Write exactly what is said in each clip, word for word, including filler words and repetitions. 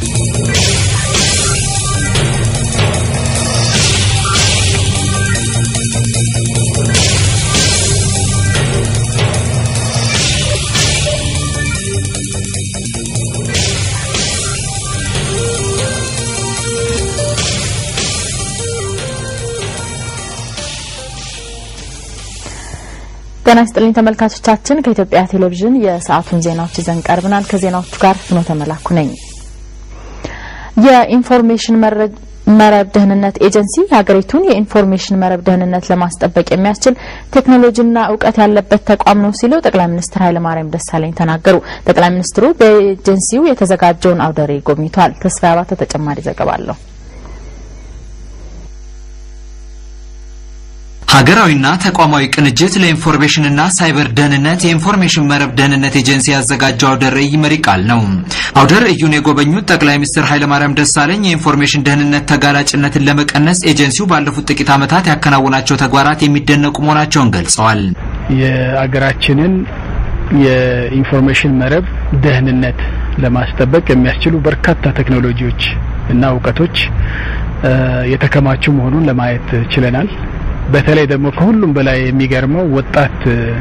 ጤና ይስጥልኝ ተመልካቾቻችን ከኢትዮጵያ ቴሌቪዥን የሰዓቱን ዜናዎች ይዘን ቀርበናል ከዜናዎቹ ጋር ፍኖተ መላኩ ነኝ የኢንፎርሜሽን መረብ ደህንነት ኤጀንሲ ሀገሪቱን የኢንፎርሜሽን መረብ ደህንነት ለማስጠበቅ የሚያስችል ቴክኖሎጂና ዕውቀት ያለበት ተቋም ነው ሲሉ ጠቅላይ ሚኒስትር ኃይለ ማርያም ደሳለኝ ተናገሩ ጠቅላይ ሚኒስትሩ በኤጀንሲው የተዘጋጀውን አውደሬ ጎብኝቷል ተስፋ ያባተ ተጨማሪ ዘገባ አለው ሀገራዊና ተቋማዊ ቅንጅት ለኢንፎርሜሽንና ሳይበር ደህንነት የኢንፎርሜሽን መረብ ደህንነት ኤጀንሲ ያዘጋጀው አውደረይ መሪ ቃል ነው። አውደረዩን የጎበኙት ጠቅላይ ሚኒስትር ኃይለ ማርያም ደሳለኝ የኢንፎርሜሽን ደህንነት ተጋላጭነትን ለመቀነስ ኤጀንሲው ባለፉት ጥቂት ዓመታት ያከናወናቸው ተግባራት የሚደነቁ መሆናቸውን ገልጸዋል። የአገራችንን የኢንፎርሜሽን መረብ ደህንነት ለማስጠበቅ የሚያስችሉ በርካታ ቴክኖሎጂዎች እና ዕውቀቶች የተከማቹ መሆኑን ለማየት ችለናል። በተለይ ደግሞ ከሁሉም በላይ የሚገርመው ወጣት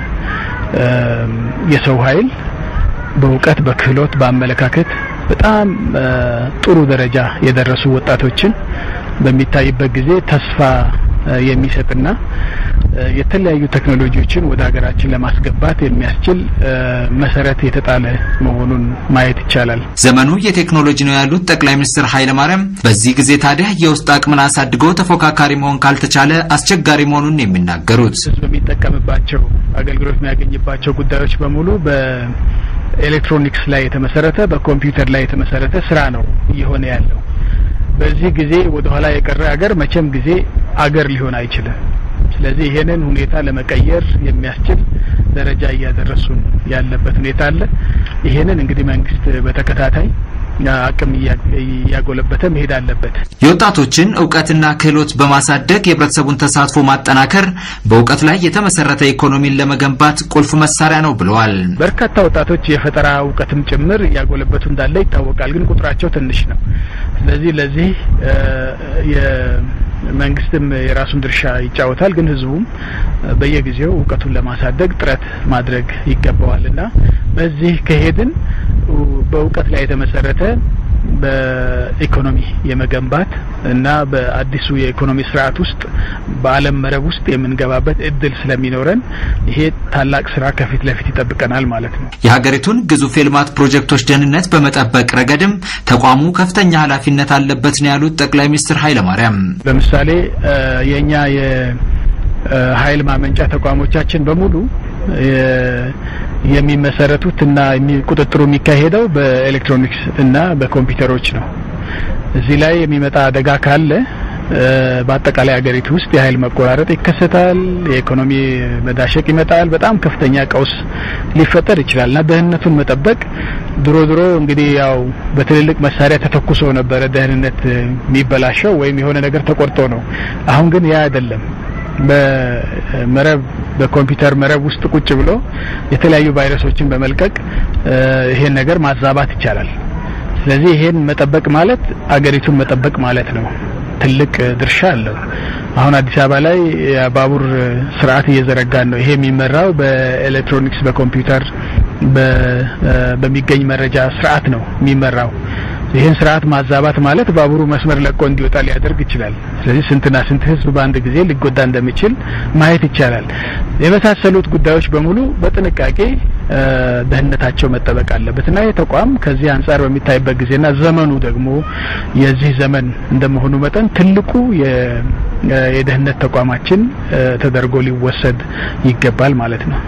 የሰው ኃይል በእውቀት በክህሎት በአመለካከት በጣም ጥሩ ደረጃ የደረሱ ወጣቶችን በሚታይበት ጊዜ ተስፋ የሚሰጥና የተለያዩ ቴክኖሎጂዎችን ወደ ሀገራችን ለማስገባት የሚያስችል መሰረት የተጣለ መሆኑን ማየት ይቻላል። ዘመኑ የቴክኖሎጂ ነው ያሉት ጠቅላይ ሚኒስትር ኃይለ ማርያም በዚህ ጊዜ ታዲያ የውስጥ አቅምን አሳድጎ ተፎካካሪ መሆን ካልተቻለ አስቸጋሪ መሆኑን የሚናገሩት በሚጠቀምባቸው አገልግሎት የሚያገኝባቸው ጉዳዮች በሙሉ በኤሌክትሮኒክስ ላይ የተመሰረተ በኮምፒውተር ላይ የተመሰረተ ስራ ነው እየሆነ ያለው። በዚህ ጊዜ ወደ ኋላ የቀረ ሀገር መቼም ጊዜ ሀገር ሊሆን አይችልም። ስለዚህ ይሄንን ሁኔታ ለመቀየር የሚያስችል ደረጃ ያደረሱን ያለበት ሁኔታ አለ። ይሄንን እንግዲህ መንግስት በተከታታይ አቅም ያጎለበተ መሄድ አለበት። የወጣቶችን ዕውቀትና ክህሎት በማሳደግ የህብረተሰቡን ተሳትፎ ማጠናከር በእውቀት ላይ የተመሰረተ ኢኮኖሚን ለመገንባት ቁልፍ መሳሪያ ነው ብለዋል። በርካታ ወጣቶች የፈጠራ ዕውቀትም ጭምር ያጎለበቱ እንዳለ ይታወቃል። ግን ቁጥራቸው ትንሽ ነው። ስለዚህ ለዚህ የመንግስትም የራሱን ድርሻ ይጫወታል። ግን ህዝቡም በየጊዜው ዕውቀቱን ለማሳደግ ጥረት ማድረግ ይገባዋልና በዚህ ከሄድን በእውቀት ላይ የተመሰረተ በኢኮኖሚ የመገንባት እና በአዲሱ የኢኮኖሚ ስርዓት ውስጥ በአለም መረብ ውስጥ የምንገባበት እድል ስለሚኖረን ይሄ ታላቅ ስራ ከፊት ለፊት ይጠብቀናል ማለት ነው። የሀገሪቱን ግዙፍ የልማት ፕሮጀክቶች ደህንነት በመጠበቅ ረገድም ተቋሙ ከፍተኛ ኃላፊነት አለበት ነው ያሉት ጠቅላይ ሚኒስትር ኃይለ ማርያም። ለምሳሌ የኛ የኃይል ማመንጫ ተቋሞቻችን በሙሉ የሚመሰረቱትና ቁጥጥሩ የሚካሄደው በኤሌክትሮኒክስ እና በኮምፒውተሮች ነው። እዚህ ላይ የሚመጣ አደጋ ካለ በአጠቃላይ ሀገሪቱ ውስጥ የኃይል መቆራረጥ ይከሰታል፣ የኢኮኖሚ መዳሸቅ ይመጣል፣ በጣም ከፍተኛ ቀውስ ሊፈጠር ይችላልና ደህንነቱን መጠበቅ ድሮ ድሮ እንግዲህ ያው በትልልቅ መሳሪያ ተተኩሶ ነበር ደህንነት የሚበላሸው ወይም የሆነ ነገር ተቆርጦ ነው። አሁን ግን ያ አይደለም። በመረብ በኮምፒውተር መረብ ውስጥ ቁጭ ብሎ የተለያዩ ቫይረሶችን በመልቀቅ ይሄን ነገር ማዛባት ይቻላል። ስለዚህ ይሄን መጠበቅ ማለት አገሪቱን መጠበቅ ማለት ነው። ትልቅ ድርሻ አለው። አሁን አዲስ አበባ ላይ የባቡር ስርዓት እየዘረጋን ነው። ይሄ የሚመራው በኤሌክትሮኒክስ በኮምፒውተር በሚገኝ መረጃ ስርዓት ነው የሚመራው። ይሄን ስርዓት ማዛባት ማለት ባቡሩ መስመር ለቆ እንዲወጣ ሊያደርግ ይችላል። ስለዚህ ስንትና ስንት ህዝብ በአንድ ጊዜ ሊጎዳ እንደሚችል ማየት ይቻላል። የመሳሰሉት ጉዳዮች በሙሉ በጥንቃቄ ደህንነታቸው መጠበቅ አለበትና የተቋም ከዚህ አንፃር በሚታይበት ጊዜና ዘመኑ ደግሞ የዚህ ዘመን እንደመሆኑ መጠን ትልቁ የደህንነት ተቋማችን ተደርጎ ሊወሰድ ይገባል ማለት ነው።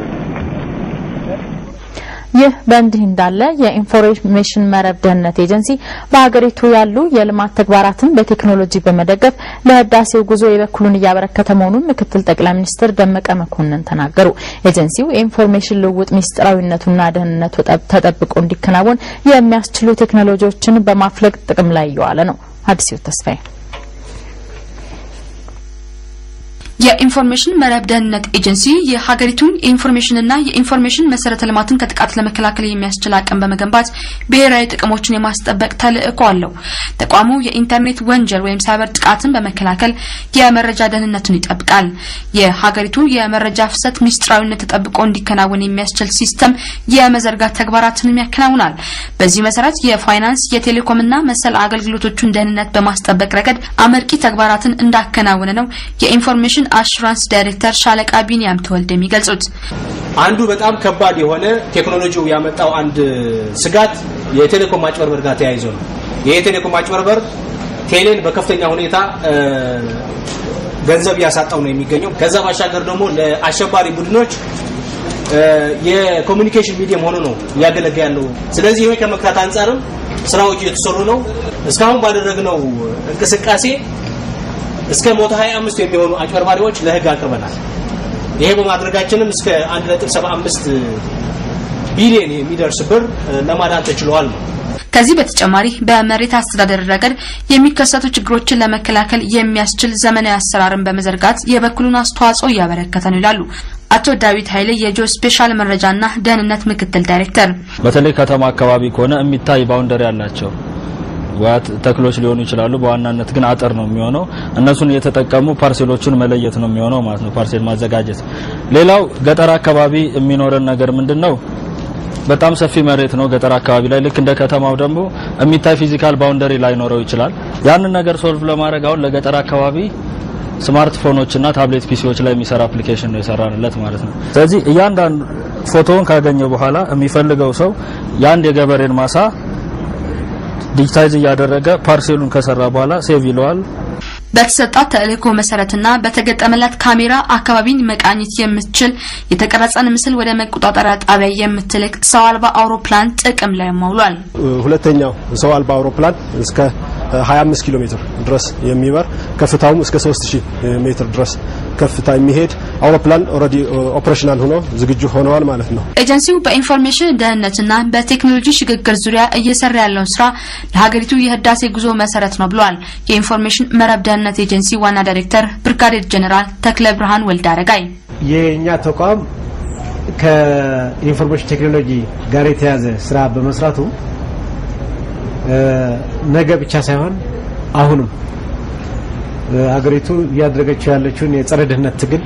ይህ በእንዲህ እንዳለ የኢንፎርሜሽን መረብ ደህንነት ኤጀንሲ በሀገሪቱ ያሉ የልማት ተግባራትን በቴክኖሎጂ በመደገፍ ለህዳሴው ጉዞ የበኩሉን ያበረከተ መሆኑን ምክትል ጠቅላይ ሚኒስትር ደመቀ መኮንን ተናገሩ። ኤጀንሲው የኢንፎርሜሽን ልውውጥ ሚስጥራዊነቱና ደህንነቱ ተጠብቆ እንዲከናወን የሚያስችሉ ቴክኖሎጂዎችን በማፍለቅ ጥቅም ላይ ያዋለ ነው። አዲስ ተስፋዬ የኢንፎርሜሽን መረብ ደህንነት ኤጀንሲ የሀገሪቱን ኢንፎርሜሽንና የኢንፎርሜሽን መሰረተ ልማትን ከጥቃት ለመከላከል የሚያስችል አቅም በመገንባት ብሔራዊ ጥቅሞችን የማስጠበቅ ተልዕኮ አለው። ተቋሙ የኢንተርኔት ወንጀል ወይም ሳይበር ጥቃትን በመከላከል የመረጃ ደህንነቱን ይጠብቃል። የሀገሪቱ የመረጃ ፍሰት ሚስጥራዊነት ተጠብቆ እንዲከናወን የሚያስችል ሲስተም የመዘርጋት ተግባራትን ያከናውናል። በዚህ መሰረት የፋይናንስ የቴሌኮምና መሰል አገልግሎቶችን ደህንነት በማስጠበቅ ረገድ አመርቂ ተግባራትን እንዳከናወነ ነው የኢንፎርሜሽን አሹራንስ ዳይሬክተር ሻለቃ ቢኒያም ተወልደ የሚገልጹት። አንዱ በጣም ከባድ የሆነ ቴክኖሎጂው ያመጣው አንድ ስጋት የቴሌኮም ማጭበርበር ጋር ተያይዞ ነው። የቴሌኮም ማጭበርበር ቴሌን በከፍተኛ ሁኔታ ገንዘብ ያሳጣው ነው የሚገኘው። ከዛ ባሻገር ደግሞ ለአሸባሪ ቡድኖች የኮሙኒኬሽን ሚዲየም ሆኖ ነው ያገለግላሉ። ስለዚህ ይሄ ከመክታት አንፃርም ስራዎች እየተሰሩ ነው። እስካሁን ባደረግነው እንቅስቃሴ እስከ መቶ ሃያ አምስት የሚሆኑ አጭበርባሪዎች ለህግ አቅርበናል። ይሄ በማድረጋችንም እስከ አንድ ነጥብ ሰባ አምስት ቢሊዮን የሚደርስ ብር ለማዳን ተችሏል። ከዚህ በተጨማሪ በመሬት አስተዳደር ረገድ የሚከሰቱ ችግሮችን ለመከላከል የሚያስችል ዘመናዊ አሰራርን በመዘርጋት የበኩሉን አስተዋጽኦ ያበረከተ ነው ይላሉ አቶ ዳዊት ኃይሌ የጂኦ ስፔሻል መረጃና ደህንነት ምክትል ዳይሬክተር። በተለይ ከተማ አካባቢ ከሆነ የሚታይ ባውንደሪ ያላቸው ዋት ተክሎች ሊሆኑ ይችላሉ። በዋናነት ግን አጥር ነው የሚሆነው። እነሱን እየተጠቀሙ ፓርሴሎቹን መለየት ነው የሚሆነው ማለት ነው፣ ፓርሴል ማዘጋጀት። ሌላው ገጠር አካባቢ የሚኖረን ነገር ምንድነው? በጣም ሰፊ መሬት ነው ገጠር አካባቢ ላይ። ልክ እንደ ከተማው ደግሞ የሚታይ ፊዚካል ባውንደሪ ላይ ኖረው ይችላል። ያንን ነገር ሶልቭ ለማድረግ አሁን ለገጠር አካባቢ ስማርትፎኖችና ታብሌት ፒሲዎች ላይ የሚሰራ አፕሊኬሽን ነው የሰራንለት ማለት ነው። ስለዚህ እያንዳንዱ ፎቶውን ካገኘ በኋላ የሚፈልገው ሰው ያንድ የገበሬን ማሳ ዲጂታይዝ ያደረገ ፓርሴሉን ከሰራ በኋላ ሴቭ ይለዋል። በተሰጣት ተልዕኮ መሰረትና በተገጠመላት ካሜራ አካባቢን መቃኘት የምትችል የተቀረጸን ምስል ወደ መቆጣጠሪያ ጣቢያ የምትልክ ሰው አልባ አውሮፕላን ጥቅም ላይ ማውሏል። ሁለተኛው ሰው አልባ አውሮፕላን እስከ ሃያ አምስት ኪሎ ሜትር ድረስ የሚበር ከፍታውም እስከ ሶስት ሺህ ሜትር ድረስ ከፍታ የሚሄድ አውሮፕላን ኦሬዲ ኦፕሬሽናል ሆኖ ዝግጁ ሆነዋል ማለት ነው። ኤጀንሲው በኢንፎርሜሽን ደህንነትና በቴክኖሎጂ ሽግግር ዙሪያ እየሰራ ያለው ስራ ለሀገሪቱ የህዳሴ ጉዞ መሰረት ነው ብለዋል የኢንፎርሜሽን መረብ ደህንነት ኤጀንሲ ዋና ዳይሬክተር ብርጋዴር ጀነራል ተክለ ብርሃን ወልዳረጋይ። የኛ ተቋም ከኢንፎርሜሽን ቴክኖሎጂ ጋር የተያዘ ስራ በመስራቱ ነገ ብቻ ሳይሆን አሁንም ሀገሪቱ ያደረገችው ያለችውን የጸረ ድህነት ትግል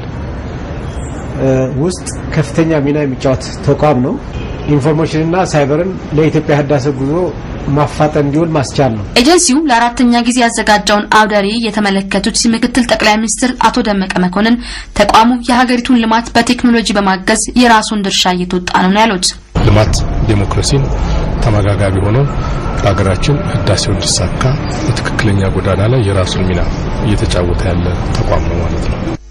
ውስጥ ከፍተኛ ሚና የሚጫወት ተቋም ነው። ኢንፎርሜሽንና ሳይበርን ለኢትዮጵያ ህዳሴ ጉዞ ማፋጠን እንዲውል ማስቻል ነው። ኤጀንሲው ለአራተኛ ጊዜ ያዘጋጀውን አውደሪ የተመለከቱት ምክትል ጠቅላይ ሚኒስትር አቶ ደመቀ መኮንን ተቋሙ የሀገሪቱን ልማት በቴክኖሎጂ በማገዝ የራሱን ድርሻ እየተወጣ ነው ያሉት። ልማት ዲሞክራሲን ተመጋጋቢ ሆኖ ሀገራችን ህዳሴው እንዲሳካ በትክክለኛ ጎዳና ላይ የራሱን ሚና እየተጫወተ ያለ ተቋም ነው ማለት ነው።